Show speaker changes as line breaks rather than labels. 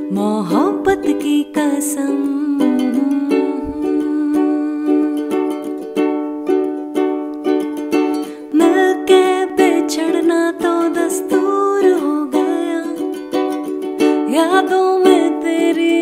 मोहब्बत की कसम। मिलके बिछड़ना तो दस्तूर हो गया, यादों में तेरी